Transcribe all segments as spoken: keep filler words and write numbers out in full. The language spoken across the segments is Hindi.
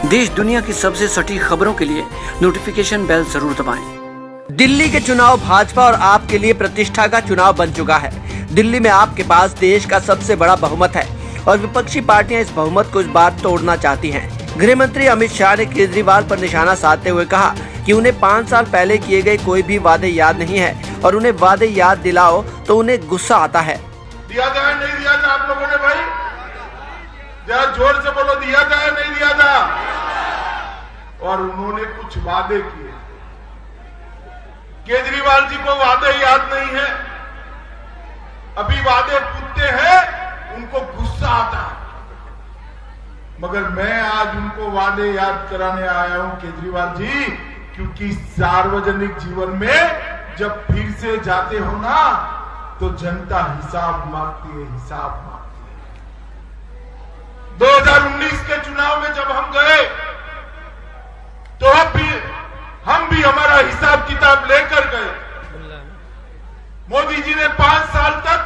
देश दुनिया की सबसे सटीक खबरों के लिए नोटिफिकेशन बेल जरूर दबाएं। दिल्ली के चुनाव भाजपा और आप के लिए प्रतिष्ठा का चुनाव बन चुका है। दिल्ली में आपके पास देश का सबसे बड़ा बहुमत है और विपक्षी पार्टियां इस बहुमत को इस बार तोड़ना चाहती हैं। गृह मंत्री अमित शाह ने केजरीवाल पर निशाना साधते हुए कहा कि उन्हें पाँच साल पहले किए गए कोई भी वादे याद नहीं है और उन्हें वादे याद दिलाओ तो उन्हें गुस्सा आता है। दिया था नहीं दिया था आप लोगों ने भाई, जरा जोर से बोलो, दिया था नहीं दिया था। और उन्होंने कुछ वादे किए। केजरीवाल जी को वादे याद नहीं है, अभी वादे पूछते हैं उनको गुस्सा आता है। मगर मैं आज उनको वादे याद कराने आया हूं केजरीवाल जी, क्योंकि सार्वजनिक जीवन में जब फिर से जाते हो ना तो जनता हिसाब मांगती है, हिसाब मांगती है। दो हज़ार उन्नीस के चुनाव में जब हम गए तो हम भी हम भी हमारा हिसाब किताब लेकर गए। मोदी जी ने पांच साल तक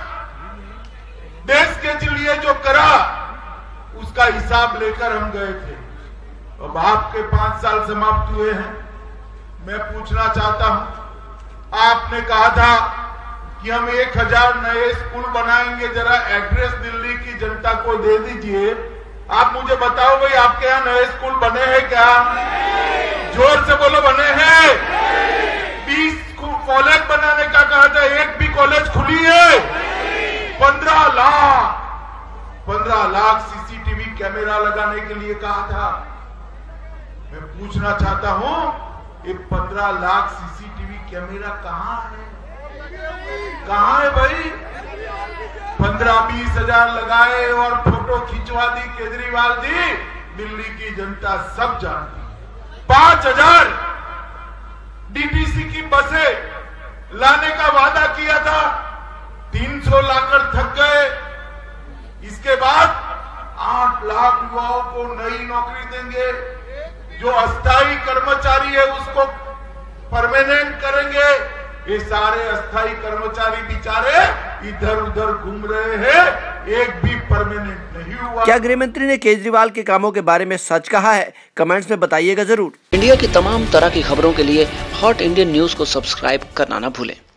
देश के लिए जो करा उसका हिसाब लेकर हम गए थे। अब आपके पांच साल समाप्त हुए हैं। मैं पूछना चाहता हूं, आपने कहा था कि हम एक हजार नए स्कूल बनाएंगे, जरा एड्रेस दिल्ली की जनता को दे दीजिए। आप मुझे बताओ भाई, आपके यहाँ नए स्कूल बने हैं क्या? जोर से बोलो, बने हैं? बीस कॉलेज बनाने का कहा था, एक भी कॉलेज खुली है? पंद्रह लाख पंद्रह लाख सीसीटीवी कैमरा लगाने के लिए कहा था। मैं पूछना चाहता हूं, ये पंद्रह लाख सीसीटीवी कैमरा कहां है? कहां है भाई? पंद्रह बीस हजार लगाए और फोटो खिंचवा दी केजरीवाल जी, दिल्ली की जनता सब जानती। पांच हजार डीटीसी की बसें लाने का वादा किया था, तीन सौ लाकर थक गए। इसके बाद आठ लाख युवाओं को नई नौकरी देंगे, जो अस्थायी कर्मचारी है उसको परमानेंट करेंगे। ये सारे अस्थायी कर्मचारी बेचारे इधर उधर घूम रहे हैं, एक भी परमानेंट नहीं हुआ। क्या गृह मंत्री ने केजरीवाल के कामों के बारे में सच कहा है? कमेंट्स में बताइएगा जरूर। इंडिया की तमाम तरह की खबरों के लिए हॉट इंडियन न्यूज को सब्सक्राइब करना ना भूलें।